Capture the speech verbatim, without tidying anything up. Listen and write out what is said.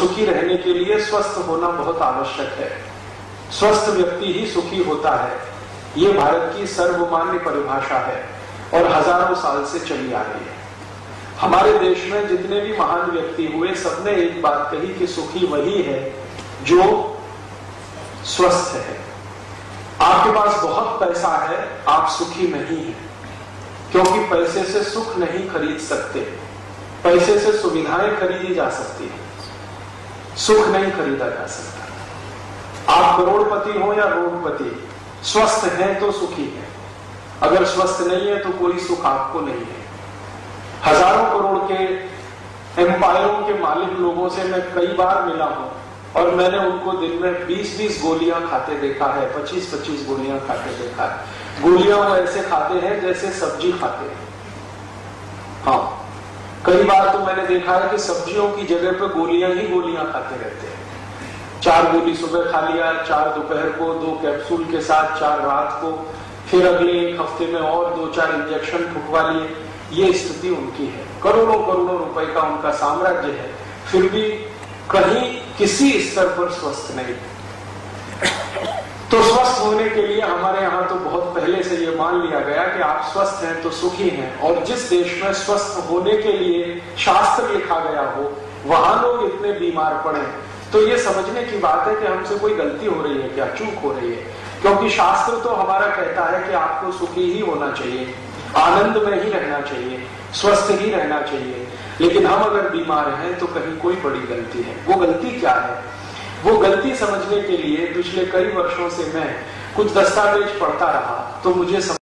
सुखी रहने के लिए स्वस्थ होना बहुत आवश्यक है। स्वस्थ व्यक्ति ही सुखी होता है। ये भारत की सर्वमान्य परिभाषा है और हजारों साल से चली आ रही है। हमारे देश में जितने भी महान व्यक्ति हुए, सबने एक बात कही कि सुखी वही है जो स्वस्थ है। आपके पास बहुत पैसा है, आप सुखी नहीं हैं, क्योंकि पैसे से सुख नहीं खरीद सकते। पैसे से सुविधाएं खरीदी जा सकती है, सुख नहीं खरीदा जा सकता। आप करोड़पति हो या रोडपति, स्वस्थ हैं तो सुखी हैं। अगर स्वस्थ नहीं है तो कोई सुख आपको नहीं है। हजारों करोड़ के एम्पायरों के मालिक लोगों से मैं कई बार मिला हूं और मैंने उनको दिन में बीस बीस गोलियां खाते देखा है, पच्चीस पच्चीस गोलियां खाते देखा है। गोलियां वो ऐसे खाते हैं जैसे सब्जी खाते हैं। हाँ, कई बार तो मैंने देखा है कि सब्जियों की जगह पे गोलियां ही गोलियां खाते रहते हैं। चार गोली सुबह खा लिया, चार दोपहर को, दो कैप्सूल के साथ चार रात को, फिर अगले एक हफ्ते में और दो चार इंजेक्शन ठुकवा लिए। ये स्थिति उनकी है। करोड़ों करोड़ों रुपए का उनका साम्राज्य है, फिर भी कहीं किसी स्तर पर स्वस्थ नहीं। तो स्वस्थ होने के लिए हमारे यहाँ तो बहुत पहले से ये मान लिया गया कि आप स्वस्थ हैं तो सुखी हैं। और जिस देश में स्वस्थ होने के लिए शास्त्र लिखा गया हो, वहां लोग इतने बीमार पड़े, तो ये समझने की बात है कि हमसे कोई गलती हो रही है, क्या चूक हो रही है। क्योंकि शास्त्र तो हमारा कहता है कि आपको सुखी ही होना चाहिए, आनंद में ही रहना चाहिए, स्वस्थ ही रहना चाहिए। लेकिन हम अगर बीमार हैं तो कहीं कोई बड़ी गलती है। वो गलती क्या है? वो गलती समझने के लिए पिछले कई वर्षों से मैं कुछ दस्तावेज पढ़ता रहा, तो मुझे